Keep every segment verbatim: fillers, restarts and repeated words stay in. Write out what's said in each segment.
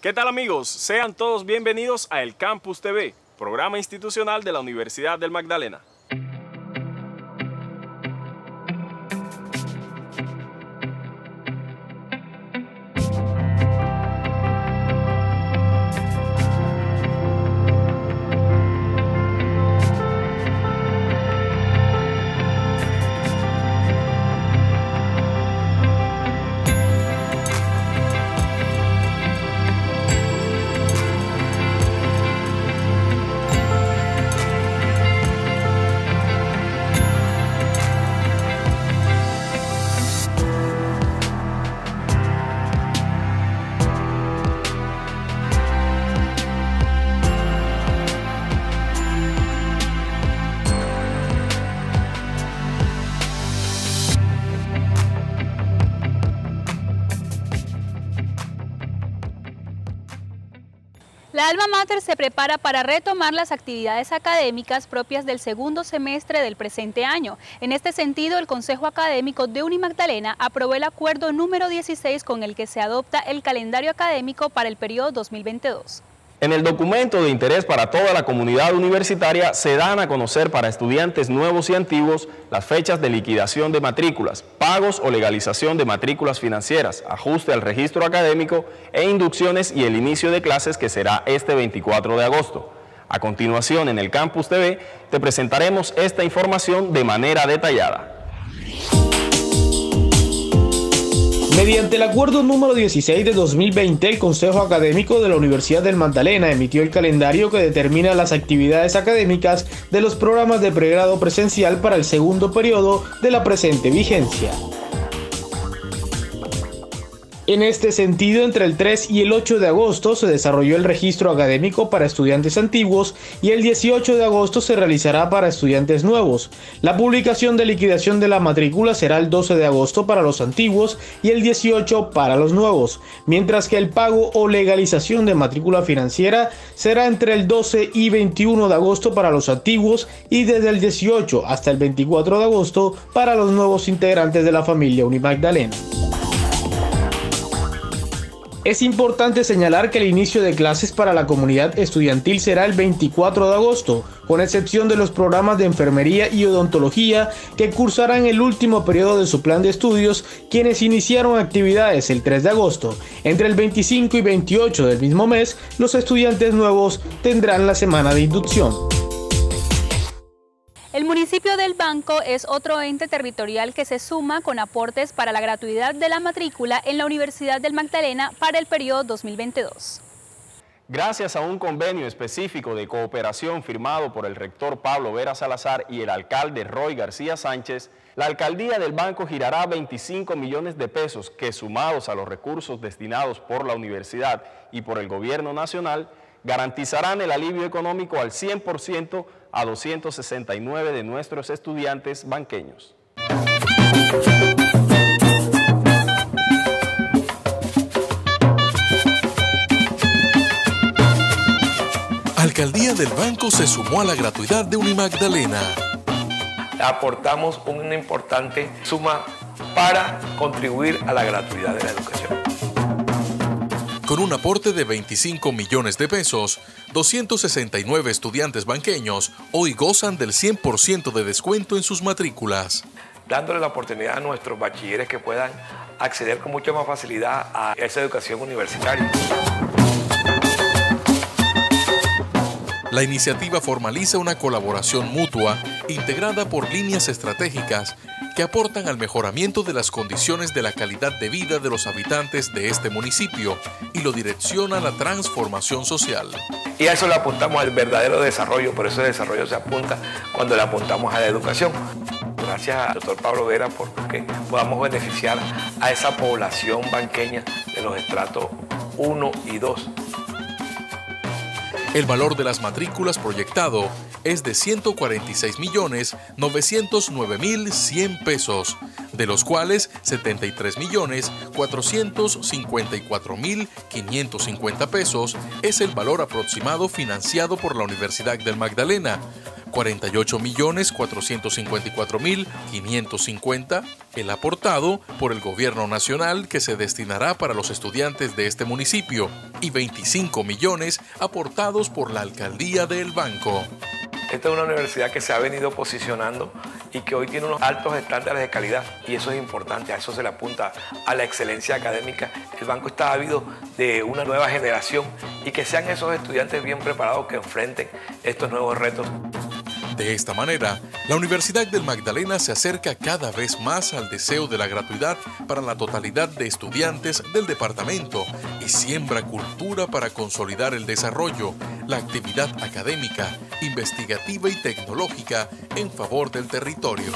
¿Qué tal amigos? Sean todos bienvenidos a El Campus T V, programa institucional de la Universidad del Magdalena. La Alma Mater se prepara para retomar las actividades académicas propias del segundo semestre del presente año. En este sentido, el Consejo Académico de Unimagdalena aprobó el acuerdo número dieciséis con el que se adopta el calendario académico para el periodo dos mil veintidós. En el documento de interés para toda la comunidad universitaria se dan a conocer para estudiantes nuevos y antiguos las fechas de liquidación de matrículas, pagos o legalización de matrículas financieras, ajuste al registro académico e inducciones y el inicio de clases que será este veinticuatro de agosto. A continuación, en el Campus T V, te presentaremos esta información de manera detallada. Mediante el acuerdo número dieciséis de dos mil veinte, el Consejo Académico de la Universidad del Magdalena emitió el calendario que determina las actividades académicas de los programas de pregrado presencial para el segundo periodo de la presente vigencia. En este sentido, entre el tres y el ocho de agosto se desarrolló el registro académico para estudiantes antiguos y el dieciocho de agosto se realizará para estudiantes nuevos. La publicación de liquidación de la matrícula será el doce de agosto para los antiguos y el dieciocho para los nuevos, mientras que el pago o legalización de matrícula financiera será entre el doce y veintiuno de agosto para los antiguos y desde el dieciocho hasta el veinticuatro de agosto para los nuevos integrantes de la familia Unimagdalena. Es importante señalar que el inicio de clases para la comunidad estudiantil será el veinticuatro de agosto, con excepción de los programas de enfermería y odontología que cursarán el último periodo de su plan de estudios, quienes iniciaron actividades el tres de agosto. Entre el veinticinco y veintiocho del mismo mes, los estudiantes nuevos tendrán la semana de inducción. El municipio del Banco es otro ente territorial que se suma con aportes para la gratuidad de la matrícula en la Universidad del Magdalena para el periodo dos mil veintidós. Gracias a un convenio específico de cooperación firmado por el rector Pablo Vera Salazar y el alcalde Roy García Sánchez, la alcaldía del Banco girará veinticinco millones de pesos que, sumados a los recursos destinados por la universidad y por el gobierno nacional, garantizarán el alivio económico al cien por ciento a doscientos sesenta y nueve de nuestros estudiantes banqueños. Alcaldía del Banco se sumó a la gratuidad de Unimagdalena. Aportamos una importante suma para contribuir a la gratuidad de la educación. Con un aporte de veinticinco millones de pesos, doscientos sesenta y nueve estudiantes banqueños hoy gozan del cien por ciento de descuento en sus matrículas. Dándole la oportunidad a nuestros bachilleres que puedan acceder con mucha más facilidad a esa educación universitaria. La iniciativa formaliza una colaboración mutua integrada por líneas estratégicas que aportan al mejoramiento de las condiciones de la calidad de vida de los habitantes de este municipio y lo direcciona a la transformación social. Y a eso le apuntamos al verdadero desarrollo, por eso el desarrollo se apunta cuando le apuntamos a la educación. Gracias al doctor Pablo Vera por que podamos beneficiar a esa población banqueña de los estratos uno y dos. El valor de las matrículas proyectado es de ciento cuarenta y seis millones novecientos nueve mil cien pesos, de los cuales setenta y tres millones cuatrocientos cincuenta y cuatro mil quinientos cincuenta pesos es el valor aproximado financiado por la Universidad del Magdalena, cuarenta y ocho millones cuatrocientos cincuenta y cuatro mil quinientos cincuenta el aportado por el gobierno nacional que se destinará para los estudiantes de este municipio y veinticinco millones aportados por la alcaldía de El Banco. Esta es una universidad que se ha venido posicionando y que hoy tiene unos altos estándares de calidad y eso es importante, a eso se le apunta, a la excelencia académica. El banco está ávido de una nueva generación y que sean esos estudiantes bien preparados que enfrenten estos nuevos retos. De esta manera, la Universidad del Magdalena se acerca cada vez más al deseo de la gratuidad para la totalidad de estudiantes del departamento y siembra cultura para consolidar el desarrollo, la actividad académica, investigativa y tecnológica en favor del territorio.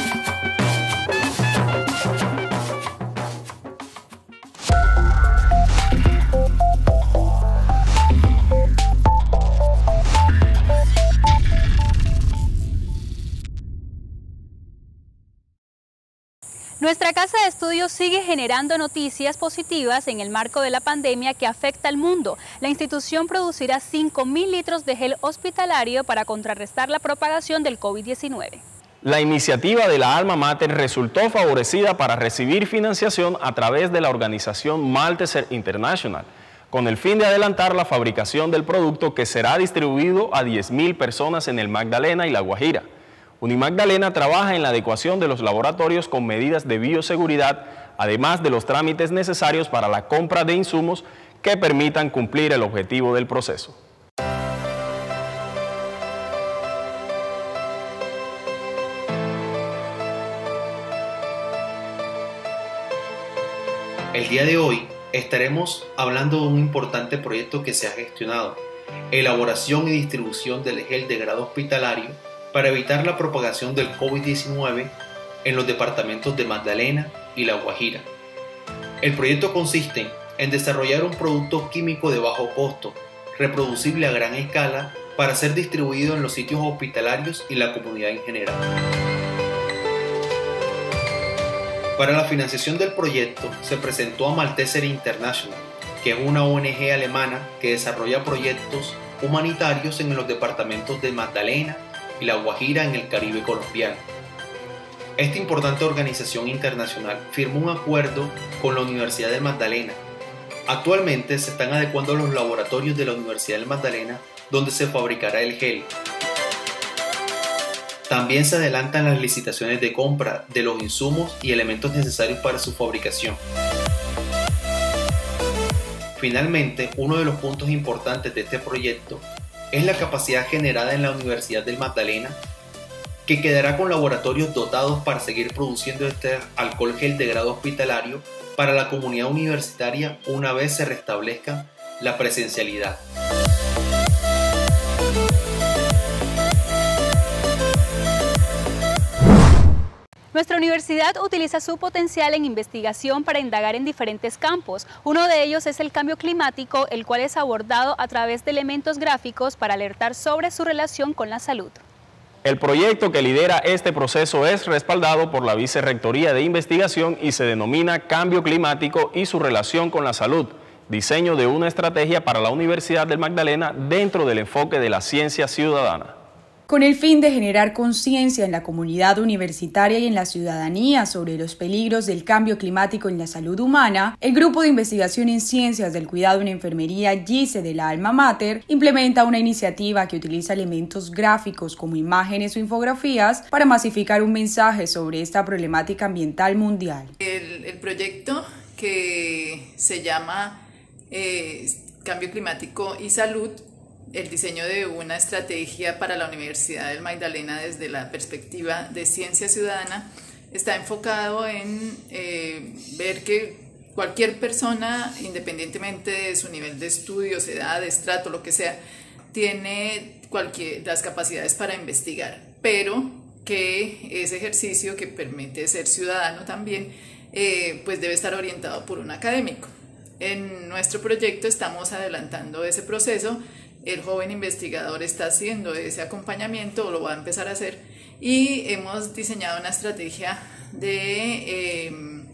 Nuestra casa de estudios sigue generando noticias positivas en el marco de la pandemia que afecta al mundo. La institución producirá cinco mil litros de gel hospitalario para contrarrestar la propagación del COVID diecinueve. La iniciativa de la Alma Mater resultó favorecida para recibir financiación a través de la organización Malteser International, con el fin de adelantar la fabricación del producto que será distribuido a diez mil personas en el Magdalena y La Guajira. Unimagdalena trabaja en la adecuación de los laboratorios con medidas de bioseguridad, además de los trámites necesarios para la compra de insumos que permitan cumplir el objetivo del proceso. El día de hoy estaremos hablando de un importante proyecto que se ha gestionado, elaboración y distribución del gel de grado hospitalario para evitar la propagación del COVID diecinueve en los departamentos de Magdalena y La Guajira. El proyecto consiste en desarrollar un producto químico de bajo costo, reproducible a gran escala, para ser distribuido en los sitios hospitalarios y la comunidad en general. Para la financiación del proyecto se presentó a Malteser International, que es una O N G alemana que desarrolla proyectos humanitarios en los departamentos de Magdalena y La Guajira en el Caribe colombiano. Esta importante organización internacional firmó un acuerdo con la Universidad del Magdalena. Actualmente se están adecuando los laboratorios de la Universidad del Magdalena donde se fabricará el gel. También se adelantan las licitaciones de compra de los insumos y elementos necesarios para su fabricación. Finalmente, uno de los puntos importantes de este proyecto es la capacidad generada en la Universidad del Magdalena, que quedará con laboratorios dotados para seguir produciendo este alcohol gel de grado hospitalario para la comunidad universitaria una vez se restablezca la presencialidad. Nuestra universidad utiliza su potencial en investigación para indagar en diferentes campos. Uno de ellos es el cambio climático, el cual es abordado a través de elementos gráficos para alertar sobre su relación con la salud. El proyecto que lidera este proceso es respaldado por la Vicerrectoría de Investigación y se denomina Cambio Climático y su relación con la salud, diseño de una estrategia para la Universidad del Magdalena dentro del enfoque de la ciencia ciudadana. Con el fin de generar conciencia en la comunidad universitaria y en la ciudadanía sobre los peligros del cambio climático en la salud humana, el Grupo de Investigación en Ciencias del Cuidado en Enfermería GICE de la Alma Mater implementa una iniciativa que utiliza elementos gráficos como imágenes o infografías para masificar un mensaje sobre esta problemática ambiental mundial. El, el proyecto que se llama eh, Cambio Climático y Salud, el diseño de una estrategia para la Universidad del Magdalena desde la perspectiva de ciencia ciudadana, está enfocado en eh, ver que cualquier persona, independientemente de su nivel de estudios, edad, estrato, lo que sea, tiene cualquier, las capacidades para investigar, pero que ese ejercicio que permite ser ciudadano también, eh, pues debe estar orientado por un académico. En nuestro proyecto estamos adelantando ese proceso. El joven investigador está haciendo ese acompañamiento, o lo va a empezar a hacer, y hemos diseñado una estrategia de, eh,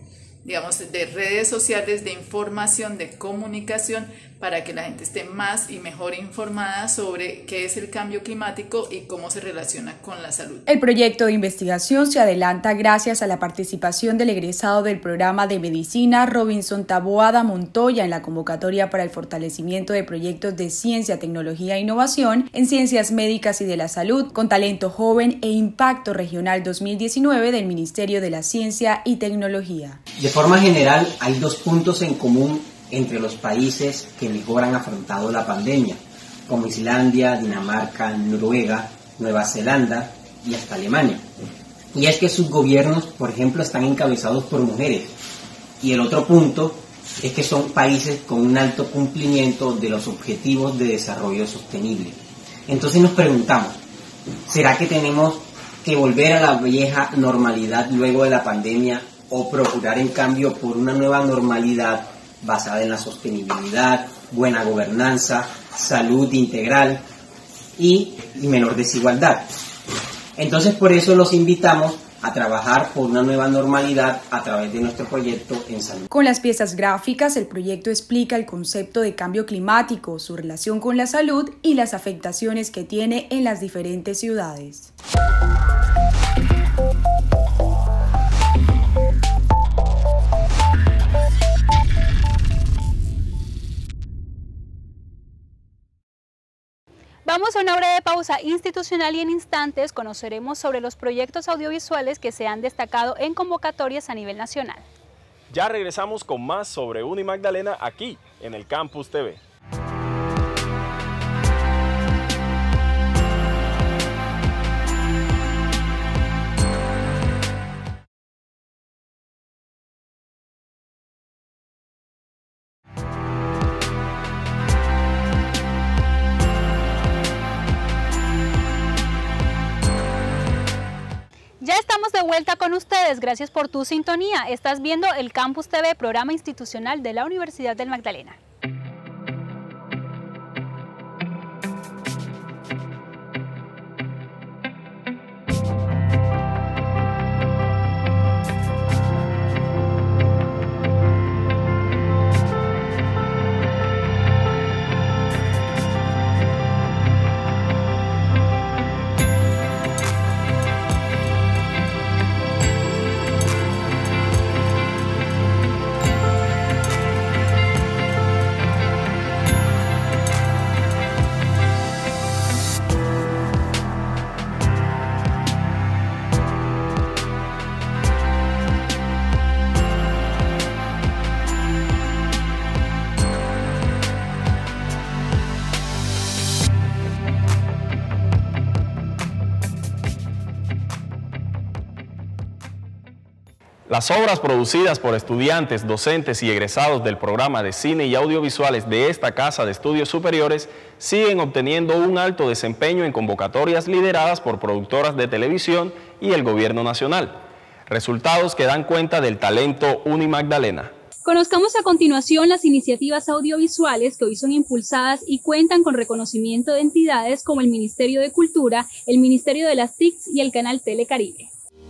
digamos, de redes sociales, de información, de comunicación, para que la gente esté más y mejor informada sobre qué es el cambio climático y cómo se relaciona con la salud. El proyecto de investigación se adelanta gracias a la participación del egresado del programa de medicina Robinson Taboada Montoya en la convocatoria para el fortalecimiento de proyectos de ciencia, tecnología e innovación en ciencias médicas y de la salud con talento joven e impacto regional dos mil diecinueve del Ministerio de la Ciencia y Tecnología. De forma general, hay dos puntos en común entre los países que mejor han afrontado la pandemia, como Islandia, Dinamarca, Noruega, Nueva Zelanda y hasta Alemania. Y es que sus gobiernos, por ejemplo, están encabezados por mujeres. Y el otro punto es que son países con un alto cumplimiento de los objetivos de desarrollo sostenible. Entonces nos preguntamos, ¿será que tenemos que volver a la vieja normalidad luego de la pandemia o procurar en cambio por una nueva normalidad basada en la sostenibilidad, buena gobernanza, salud integral y, y menor desigualdad? Entonces por eso los invitamos a trabajar por una nueva normalidad a través de nuestro proyecto en salud. Con las piezas gráficas, el proyecto explica el concepto de cambio climático, su relación con la salud y las afectaciones que tiene en las diferentes ciudades. Vamos a una breve pausa institucional y en instantes conoceremos sobre los proyectos audiovisuales que se han destacado en convocatorias a nivel nacional. Ya regresamos con más sobre Unimagdalena aquí en el Campus T V. Ya estamos de vuelta con ustedes, gracias por tu sintonía. Estás viendo el Campus T V, programa institucional de la Universidad del Magdalena. Las obras producidas por estudiantes, docentes y egresados del programa de cine y audiovisuales de esta Casa de Estudios Superiores siguen obteniendo un alto desempeño en convocatorias lideradas por productoras de televisión y el Gobierno Nacional. Resultados que dan cuenta del talento Unimagdalena. Conozcamos a continuación las iniciativas audiovisuales que hoy son impulsadas y cuentan con reconocimiento de entidades como el Ministerio de Cultura, el Ministerio de las T I C y el Canal Telecaribe.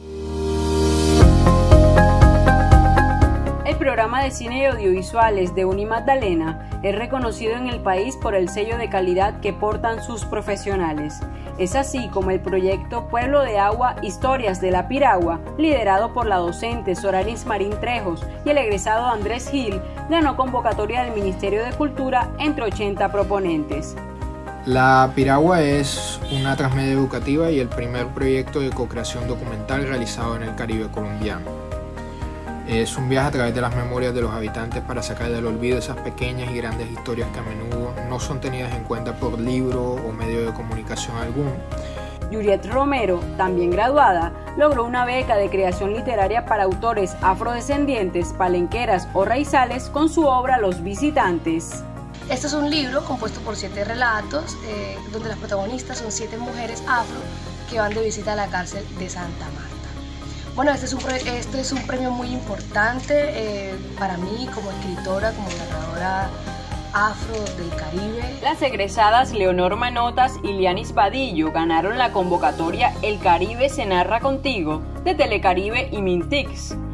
El programa de cine y audiovisuales de Unimagdalena es reconocido en el país por el sello de calidad que portan sus profesionales. Es así como el proyecto Pueblo de Agua, Historias de la Piragua, liderado por la docente Soralis Marín Trejos y el egresado Andrés Gil, ganó convocatoria del Ministerio de Cultura entre ochenta proponentes. La Piragua es una transmedia educativa y el primer proyecto de co-creación documental realizado en el Caribe colombiano. Es un viaje a través de las memorias de los habitantes para sacar del olvido esas pequeñas y grandes historias que a menudo no son tenidas en cuenta por libro o medio de comunicación alguno. Juliet Romero, también graduada, logró una beca de creación literaria para autores afrodescendientes, palenqueras o raizales con su obra Los Visitantes. Este es un libro compuesto por siete relatos, eh, donde las protagonistas son siete mujeres afro que van de visita a la cárcel de Santa Marta. Bueno, este es un, este es un premio muy importante eh, para mí como escritora, como narradora afro del Caribe. Las egresadas Leonor Manotas y Lianis Vadillo ganaron la convocatoria El Caribe se narra contigo de Telecaribe y Mintix.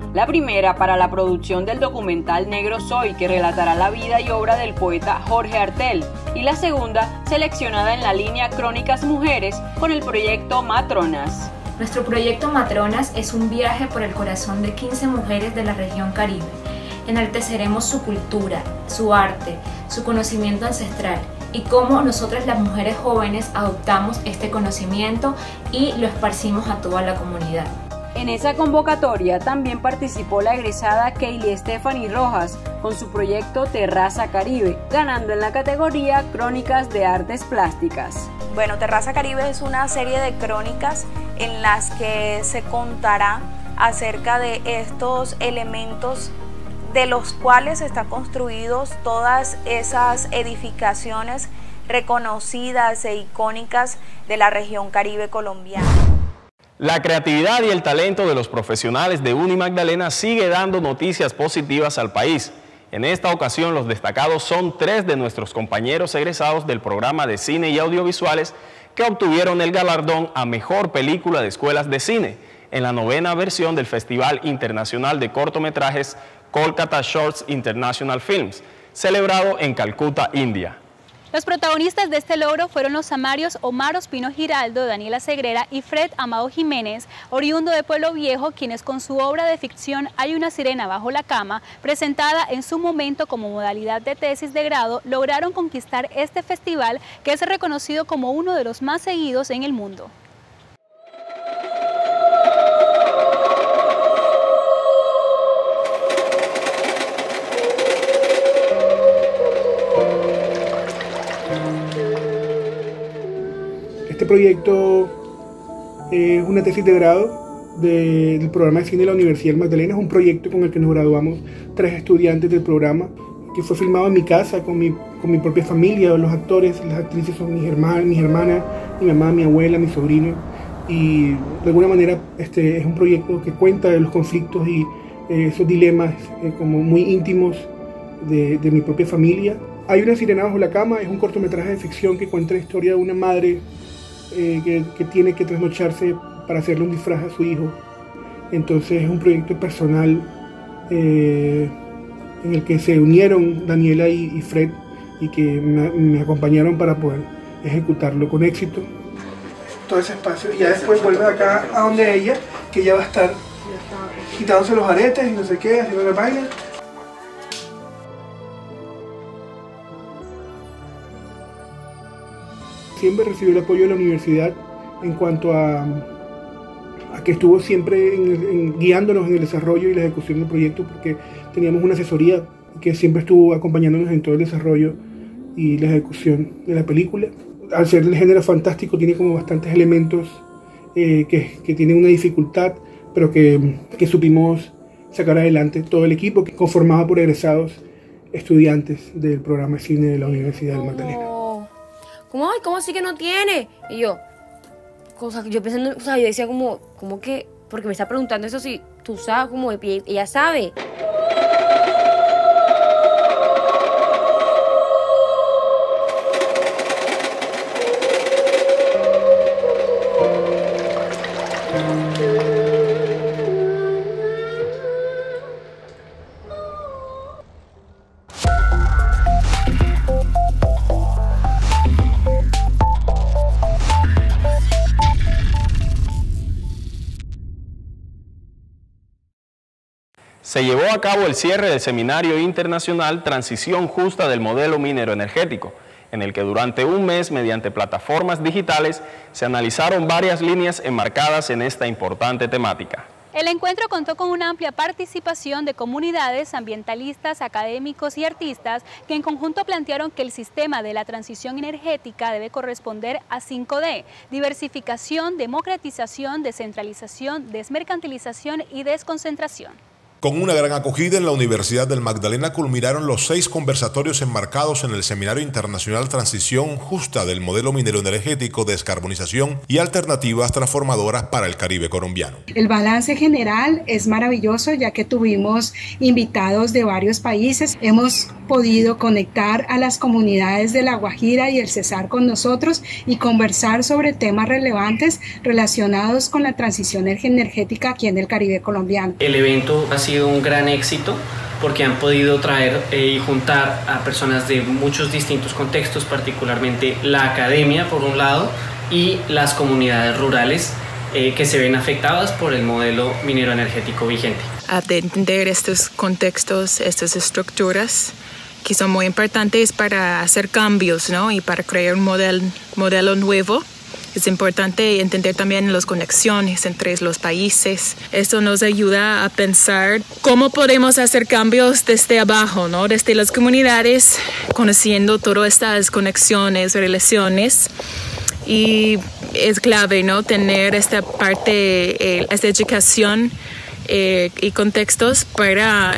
La primera para la producción del documental Negro Soy, que relatará la vida y obra del poeta Jorge Artel, y la segunda seleccionada en la línea Crónicas Mujeres con el proyecto Matronas. Nuestro proyecto Matronas es un viaje por el corazón de quince mujeres de la región Caribe. Enalteceremos su cultura, su arte, su conocimiento ancestral y cómo nosotras las mujeres jóvenes adoptamos este conocimiento y lo esparcimos a toda la comunidad. En esa convocatoria también participó la egresada Kaylee Stephanie Rojas con su proyecto Terraza Caribe, ganando en la categoría Crónicas de Artes Plásticas. Bueno, Terraza Caribe es una serie de crónicas en las que se contará acerca de estos elementos de los cuales están construidos todas esas edificaciones reconocidas e icónicas de la región Caribe colombiana. La creatividad y el talento de los profesionales de Unimagdalena sigue dando noticias positivas al país. En esta ocasión los destacados son tres de nuestros compañeros egresados del programa de cine y audiovisuales que obtuvieron el galardón a Mejor Película de Escuelas de Cine en la novena versión del Festival Internacional de Cortometrajes Kolkata Shorts International Films, celebrado en Calcuta, India. Los protagonistas de este logro fueron los samarios Omar Ospino Giraldo, Daniela Segrera y Fred Amado Jiménez, oriundo de Pueblo Viejo, quienes con su obra de ficción Hay una sirena bajo la cama, presentada en su momento como modalidad de tesis de grado, lograron conquistar este festival que es reconocido como uno de los más seguidos en el mundo. Este proyecto es una tesis de grado de, del programa de cine de la Universidad del Magdalena. Es un proyecto con el que nos graduamos tres estudiantes del programa, que fue filmado en mi casa con mi, con mi propia familia. Los actores, las actrices son mis hermanas, mis hermanas, mi mamá, mi abuela, mi sobrino. Y de alguna manera este es un proyecto que cuenta de los conflictos y eh, esos dilemas eh, como muy íntimos de, de mi propia familia. Hay una sirena bajo la cama, es un cortometraje de ficción que cuenta la historia de una madre Eh, que, que tiene que trasnocharse para hacerle un disfraz a su hijo. Entonces es un proyecto personal eh, en el que se unieron Daniela y, y Fred y que me, me acompañaron para poder ejecutarlo con éxito. Todo ese espacio y ya después vuelve acá a donde ella, que ella va a estar quitándose los aretes y no sé qué, haciendo la vaina. Siempre recibió el apoyo de la universidad en cuanto a, a que estuvo siempre en, en, guiándonos en el desarrollo y la ejecución del proyecto, porque teníamos una asesoría que siempre estuvo acompañándonos en todo el desarrollo y la ejecución de la película. Al ser del género fantástico tiene como bastantes elementos eh, que, que tienen una dificultad, pero que, que supimos sacar adelante todo el equipo, que conformado por egresados estudiantes del programa de cine de la Universidad del Magdalena. ¿Cómo, ¿Cómo así que no tiene? Y yo, cosa que yo pensando, o sea, yo decía como, ¿cómo que? Porque me está preguntando eso si tú sabes, como ella sabe. Se llevó a cabo el cierre del Seminario Internacional Transición Justa del Modelo Minero Energético, en el que durante un mes, mediante plataformas digitales, se analizaron varias líneas enmarcadas en esta importante temática. El encuentro contó con una amplia participación de comunidades, ambientalistas, académicos y artistas que en conjunto plantearon que el sistema de la transición energética debe corresponder a cinco D: diversificación, democratización, descentralización, desmercantilización y desconcentración. Con una gran acogida en la Universidad del Magdalena culminaron los seis conversatorios enmarcados en el Seminario Internacional Transición Justa del Modelo Minero Energético, Descarbonización y Alternativas Transformadoras para el Caribe colombiano. El balance general es maravilloso, ya que tuvimos invitados de varios países. Hemos podido conectar a las comunidades de La Guajira y el Cesar con nosotros y conversar sobre temas relevantes relacionados con la transición energética aquí en el Caribe colombiano. El evento ha sido un gran éxito porque han podido traer eh, y juntar a personas de muchos distintos contextos, particularmente la academia por un lado y las comunidades rurales eh, que se ven afectadas por el modelo minero energético vigente. De entender estos contextos, estas estructuras que son muy importantes para hacer cambios, ¿no? Y para crear un modelo, modelo nuevo. Es importante entender también las conexiones entre los países. Esto nos ayuda a pensar cómo podemos hacer cambios desde abajo, ¿no? Desde las comunidades, conociendo todas estas conexiones, relaciones. Y es clave, ¿no? Tener esta parte, eh, esta educación eh, y contextos para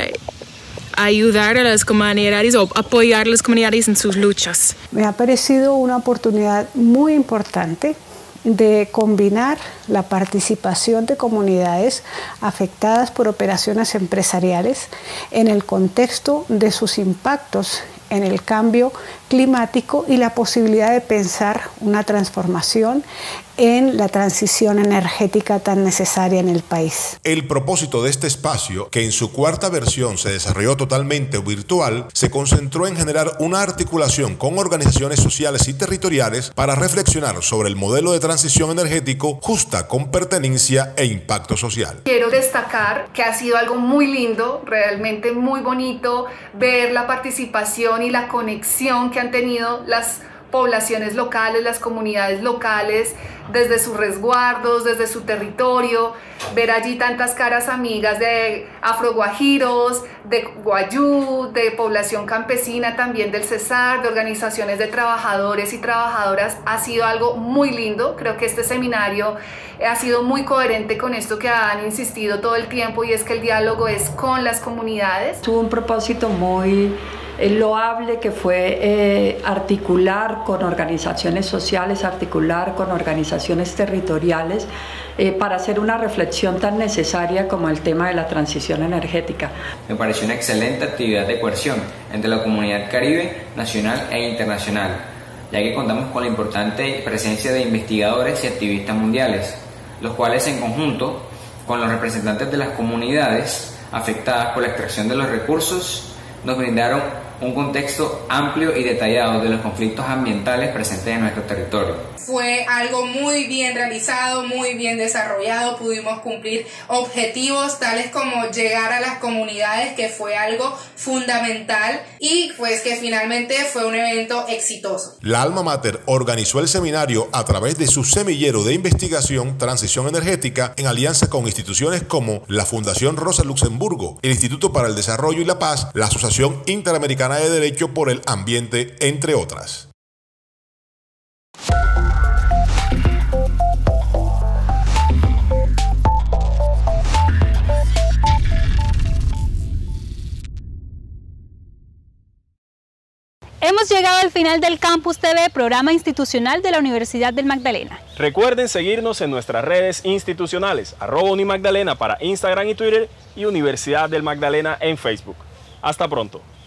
ayudar a las comunidades o apoyar a las comunidades en sus luchas. Me ha parecido una oportunidad muy importante de combinar la participación de comunidades afectadas por operaciones empresariales en el contexto de sus impactos en el cambio climático y la posibilidad de pensar una transformación en la transición energética tan necesaria en el país. El propósito de este espacio, que en su cuarta versión se desarrolló totalmente virtual, se concentró en generar una articulación con organizaciones sociales y territoriales para reflexionar sobre el modelo de transición energético justa con pertenencia e impacto social. Quiero destacar que ha sido algo muy lindo, realmente muy bonito, ver la participación y la conexión que han tenido las poblaciones locales, las comunidades locales, desde sus resguardos, desde su territorio, ver allí tantas caras amigas de afroguajiros, de guayú, de población campesina también del Cesar, de organizaciones de trabajadores y trabajadoras, ha sido algo muy lindo. Creo que este seminario ha sido muy coherente con esto que han insistido todo el tiempo, y es que el diálogo es con las comunidades. Tuvo un propósito muy loable, que fue eh, articular con organizaciones sociales, articular con organizaciones territoriales eh, para hacer una reflexión tan necesaria como el tema de la transición energética. Me pareció una excelente actividad de cohesión entre la comunidad caribe, nacional e internacional, ya que contamos con la importante presencia de investigadores y activistas mundiales, los cuales en conjunto con los representantes de las comunidades afectadas por la extracción de los recursos nos brindaron un contexto amplio y detallado de los conflictos ambientales presentes en nuestro territorio. Fue algo muy bien realizado, muy bien desarrollado, pudimos cumplir objetivos tales como llegar a las comunidades, que fue algo fundamental, y pues que finalmente fue un evento exitoso. La Alma Mater organizó el seminario a través de su semillero de investigación Transición Energética en alianza con instituciones como la Fundación Rosa Luxemburgo, el Instituto para el Desarrollo y la Paz, la Asociación Interamericana de Derecho por el Ambiente, entre otras. Hemos llegado al final del Campus T V, programa institucional de la Universidad del Magdalena. Recuerden seguirnos en nuestras redes institucionales, arroba Unimagdalena para Instagram y Twitter y Universidad del Magdalena en Facebook. Hasta pronto.